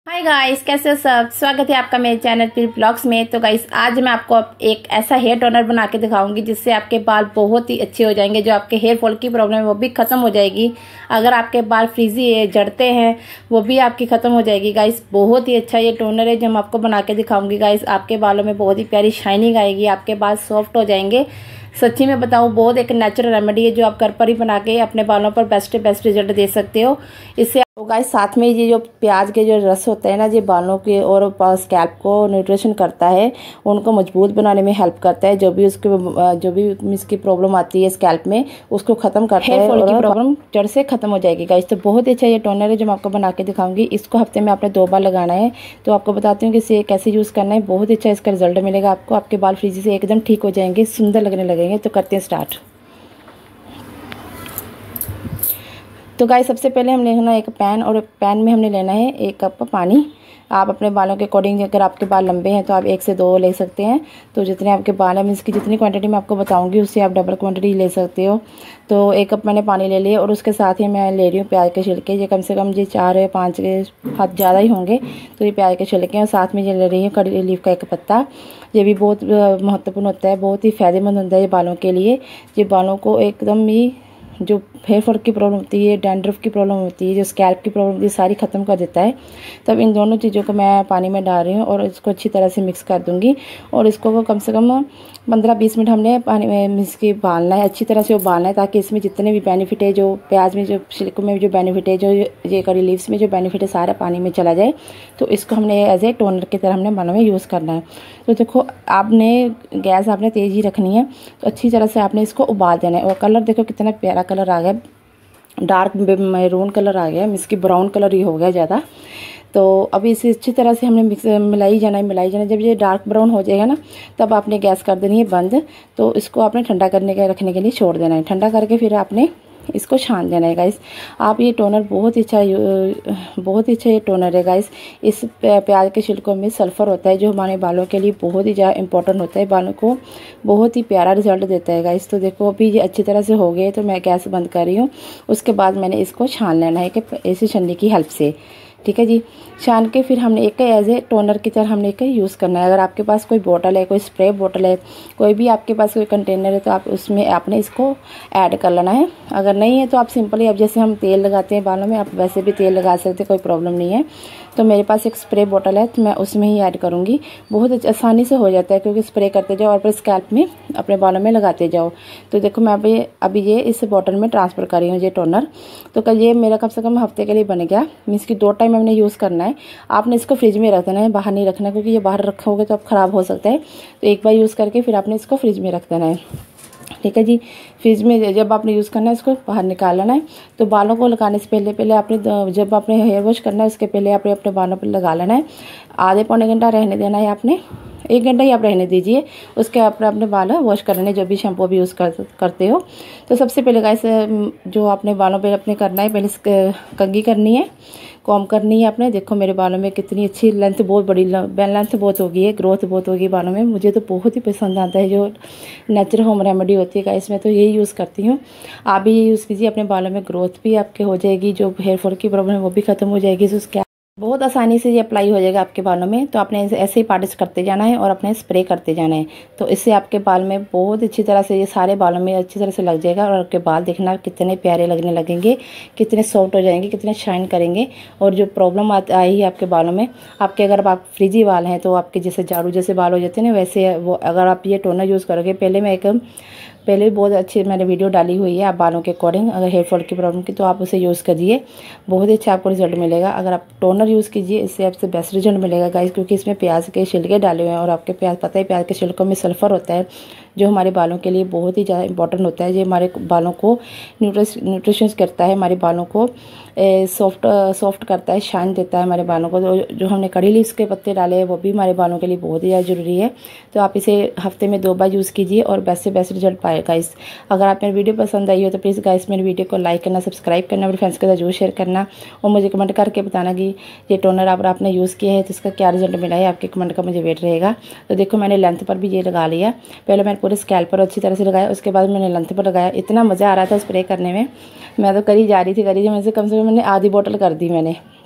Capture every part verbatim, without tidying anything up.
Hi guys, कैसे हो सब। स्वागत है आपका मेरे चैनल फिर ब्लॉग्स में। तो गाइस आज मैं आपको एक ऐसा हेयर टोनर बना के दिखाऊंगी जिससे आपके बाल बहुत ही अच्छे हो जाएंगे। जो आपके हेयर फॉल की प्रॉब्लम है वो भी खत्म हो जाएगी। अगर आपके बाल फ्रीजी है, झड़ते हैं, वो भी आपकी खत्म हो जाएगी। गाइस बहुत ही अच्छा ये टोनर है जो मैं आपको बना के दिखाऊंगी। गाइस आपके बालों में बहुत ही प्यारी शाइनिंग आएगी, आपके बाल सॉफ्ट हो जाएंगे। सच्ची में बताऊं, बहुत एक नेचुरल रेमेडी है जो आप घर पर ही बना के अपने बालों पर बेस्ट बेस्ट रिजल्ट दे सकते हो। इससे तो गाइस साथ में ये जो प्याज के जो रस होता है ना, ये बालों के और स्कैल्प को न्यूट्रिशन करता है, उनको मजबूत बनाने में हेल्प करता है। जो भी उसके जो भी इसकी प्रॉब्लम आती है स्कैल्प में, उसको खत्म करता है और प्रॉब्लम जड़ से खत्म हो जाएगी। गाइस तो बहुत ही अच्छा ये टोनर है जो मैं आपको बना के दिखाऊंगी। इसको हफ्ते में आपने दो बार लगाना है। तो आपको बताती हूँ कि इसे कैसे यूज़ करना है। बहुत ही अच्छा इसका रिजल्ट मिलेगा आपको। आपके बाल फ्रीजी से एकदम ठीक हो जाएंगे, सुंदर लगने लगेंगे। तो करते हैं स्टार्ट। तो गाइस सबसे पहले हमने लेना एक पैन, और पैन में हमने लेना है एक कप पानी। आप अपने बालों के अकॉर्डिंग, अगर आपके बाल लंबे हैं तो आप एक से दो ले सकते हैं। तो जितने आपके बाल हैं, इसकी जितनी क्वांटिटी मैं आपको बताऊंगी उससे आप डबल क्वांटिटी ले सकते हो। तो एक कप मैंने पानी ले लिया और उसके साथ ही मैं ले रही हूँ प्याज के छिलके। ये कम से कम ये चार या पाँच के हाथ ज़्यादा ही होंगे। तो ये प्याज के छिलके हैं। और साथ में ये ले रही हूँ कड़ी लीफ का एक पत्ता। ये भी बहुत महत्वपूर्ण होता है, बहुत ही फायदेमंद होता है ये बालों के लिए। ये बालों को एकदम ही जो हेयर फॉल की प्रॉब्लम होती है, डैंड्रफ की प्रॉब्लम होती है, जो स्कैल्प की प्रॉब्लम होती है, सारी ख़त्म कर देता है। तब इन दोनों चीज़ों को मैं पानी में डाल रही हूँ और इसको अच्छी तरह से मिक्स कर दूँगी। और इसको कम से कम पंद्रह बीस मिनट हमने पानी में मिक्स के उबालना है, अच्छी तरह से उबालना है, ताकि इसमें जितने भी बेनिफिट है, जो प्याज में, जो छिलकों में जो बेनिफिट है, जो ये करी लीव्स में जो बेनिफिट है, सारा पानी में चला जाए। तो इसको हमने एज ए टोनर की तरह हमने बालों में यूज़ करना है। तो देखो, आपने गैस आपने तेज़ ही रखनी है। तो अच्छी तरह से आपने इसको उबाल देना है। और कलर देखो कितना प्यारा कलर आ गया, डार्क मैरून कलर आ गया, इसकी ब्राउन कलर ही हो गया ज़्यादा। तो अभी इसे अच्छी तरह से हमने मिक्स मिलाई जाना है मिलाई जाना है जब ये डार्क ब्राउन हो जाएगा ना, तब आपने गैस कर देनी है बंद। तो इसको आपने ठंडा करने के रखने के लिए छोड़ देना है। ठंडा करके फिर आपने इसको छान देना है। गाइस आप ये टोनर बहुत ही अच्छा बहुत ही अच्छा ये टोनर है। गाइस इस प्याज के छिलकों में सल्फ़र होता है, जो हमारे बालों के लिए बहुत ही ज़्यादा इंपॉर्टेंट होता है, बालों को बहुत ही प्यारा रिजल्ट देता है। गाइस तो देखो, अभी ये अच्छी तरह से हो गए। तो मैं गैस बंद कर रही हूँ। उसके बाद मैंने इसको छान लेना है कि ऐसे छन्नी की हेल्प से, ठीक है जी। छान के फिर हमने एक एज ए टोनर की तरह हमने एक यूज़ करना है। अगर आपके पास कोई बोतल है, कोई स्प्रे बोतल है, कोई भी आपके पास कोई कंटेनर है, तो आप उसमें आपने इसको ऐड कर लेना है। अगर नहीं है तो आप सिंपली, अब जैसे हम तेल लगाते हैं बालों में, आप वैसे भी तेल लगा सकते हैं, कोई प्रॉब्लम नहीं है। तो मेरे पास एक स्प्रे बोतल है, तो मैं उसमें ही ऐड करूँगी। बहुत आसानी से हो जाता है, क्योंकि स्प्रे करते जाओ और फिर स्कैल्प में अपने बालों में लगाते जाओ। तो देखो, मैं अभी अभी ये इस बोतल में ट्रांसफ़र कर रही हूँ ये टोनर। तो कल ये मेरा कम से कम हफ्ते के लिए बन गया। मीन्स की दो टाइम हमने यूज़ करना है। आपने इसको फ्रिज में रख देना है, बाहर नहीं रखना, क्योंकि ये बाहर रखोगे तो अब ख़राब हो सकता है। तो एक बार यूज़ करके फिर आपने इसको फ्रिज में रख देना है, ठीक है जी। फ्रिज में जब आपने यूज़ करना है, इसको बाहर निकाल लेना है। तो बालों को लगाने से पहले पहले आपने, जब आपने हेयर वॉश करना है उसके पहले आपने अपने बालों पर लगा लेना है। आधे पौने घंटा रहने देना है आपने, एक घंटा ही आप रहने दीजिए। उसके अपने अपने बाल वॉश करने, जो भी शैम्पू भी यूज़ कर, करते हो। तो सबसे पहले गाइस जो आपने बालों पे अपने करना है, पहले कंघी करनी है, कॉम करनी है आपने। देखो मेरे बालों में कितनी अच्छी लेंथ, बहुत बड़ी लेंथ बहुत होगी है, ग्रोथ बहुत होगी बालों में। मुझे तो बहुत ही पसंद आता है जो नेचुरल होम रेमेडी होती है गाइस, मैं तो यही यूज़ करती हूँ। आप भी यूज़ कीजिए, अपने बालों में ग्रोथ भी आपके हो जाएगी, जो हेयर फॉल की प्रॉब्लम है वो भी खत्म हो जाएगी। उसके बहुत आसानी से ये अप्लाई हो जाएगा आपके बालों में। तो आपने ऐसे ही पार्टिस करते जाना है और अपने स्प्रे करते जाना है। तो इससे आपके बाल में बहुत अच्छी तरह से, ये सारे बालों में अच्छी तरह से लग जाएगा। और आपके बाल देखना कितने प्यारे लगने लगेंगे, कितने सॉफ्ट हो जाएंगे, कितने शाइन करेंगे। और जो प्रॉब्लम आई है आपके बालों में, आपके अगर आप फ्रीजी बाल हैं, तो आपके जैसे झाड़ू जैसे बाल हो जाते हैं ना, वैसे वो अगर आप ये टोनर यूज़ करोगे, पहले मैं एक पहले बहुत अच्छी मैंने वीडियो डाली हुई है आप बालों के अकॉर्डिंग, अगर हेयर फॉल की प्रॉब्लम की, तो आप उसे यूज़ करिए, बहुत अच्छा आपको रिजल्ट मिलेगा। अगर आप टोनर यूज़ कीजिए, इससे आपसे बेस्ट रिजल्ट मिलेगा गाइस, क्योंकि इसमें प्याज के छिलके डाले हुए हैं। और आपके प्याज पता है, प्याज के छिलकों में सल्फ़र होता है, जो हमारे बालों के लिए बहुत ही ज़्यादा इंपॉर्टेंट होता है। ये हमारे बालों को न्यूट्रिश न्यूट्रिशन करता है, हमारे बालों को सॉफ्ट सॉफ्ट करता है, शाइन देता है हमारे बालों को। तो जो हमने कड़ी लीव्स के पत्ते डाले हैं, वो भी हमारे बालों के लिए बहुत ही ज़्यादा ज़रूरी है। तो आप इसे हफ्ते में दो बार यूज़ कीजिए और बेस्ट से बेस्ट रिजल्ट पाएगा। इस अगर आप मेरी वीडियो पसंद आई हो तो प्लीज़ गाइस मेरी वीडियो को लाइक करना, सब्सक्राइब करना, मेरे फ्रेंड्स के साथ जरूर शेयर करना। और मुझे कमेंट करके बताना कि ये टोनर आप आपने यूज़ किया है तो इसका क्या रिजल्ट मिला है। आपके कमेंट का मुझे वेट रहेगा। तो देखो, मैंने लेंथ पर भी ये लगा लिया। पहले मैंने पूरे स्कैल्प पर अच्छी तरह से लगाया, उसके बाद मैंने लेंथ पर लगाया। इतना मज़ा आ रहा था स्प्रे करने में, मैं तो करी जा रही थी करी जा मुझसे कम से कम मैंने आधी बोतल कर दी मैंने।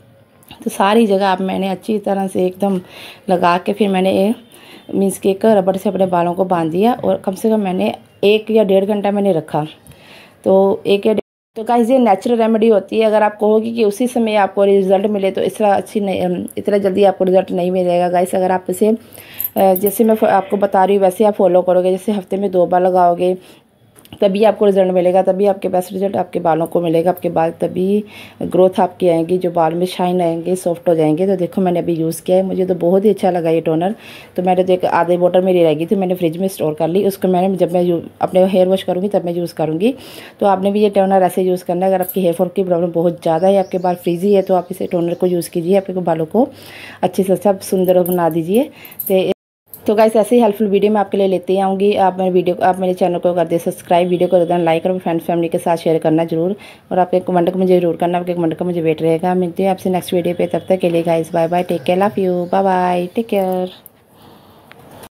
तो सारी जगह आप मैंने अच्छी तरह से एकदम लगा के फिर मैंने मीन्स के एक रबड़ से अपने बालों को बांध दिया और कम से कम मैंने एक या डेढ़ घंटा मैंने रखा। तो एक या तो गाइस ये नेचुरल रेमेडी होती है। अगर आप कहोगे कि उसी समय आपको रिजल्ट मिले तो इस तरह अच्छी नहीं, इतना जल्दी आपको रिजल्ट नहीं मिलेगा गाइस। अगर आप इसे जैसे मैं आपको बता रही हूँ वैसे आप फॉलो करोगे, जैसे हफ्ते में दो बार लगाओगे तभी आपको रिजल्ट मिलेगा, तभी आपके बेस्ट रिजल्ट आपके बालों को मिलेगा। आपके बाल तभी ग्रोथ आपकी आएंगी, जो बाल में शाइन आएंगे, सॉफ्ट हो जाएंगे। तो देखो मैंने अभी यूज़ किया है, मुझे तो बहुत ही अच्छा लगा ये टोनर। तो मैंने तो एक आधे बोतल मेरी रह गई थी, मैंने फ्रिज में स्टोर कर ली। उसको मैंने जब मैं अपने हेयर वॉश करूँगी तब मैं यूज़ करूँगी। तो आपने भी ये टोनर ऐसे यूज़ करना है। अगर आपकी हेयर फॉल की प्रॉब्लम बहुत ज़्यादा है, आपके बाल फ्रीजी है, तो आप इसे टोनर को यूज़ कीजिए, आपके बालों को अच्छे से अच्छा सुंदर बना दीजिए। तो तो गाइस ऐसे ही हेल्पफुल वीडियो मैं आपके लिए लेते आऊँगी। आप मेरे वीडियो आप मेरे चैनल को कर दे सब्सक्राइब, वीडियो को देना लाइक और फ्रेंड्स फैमिली के साथ शेयर करना जरूर। और आपके कमेंट को मुझे जरूर करना, आपके कमेंट का मुझे वेट रहेगा। मिलते हैं आपसे नेक्स्ट वीडियो पे, तब तक के लिए guys bye bye, take care, love you, bye bye, take care.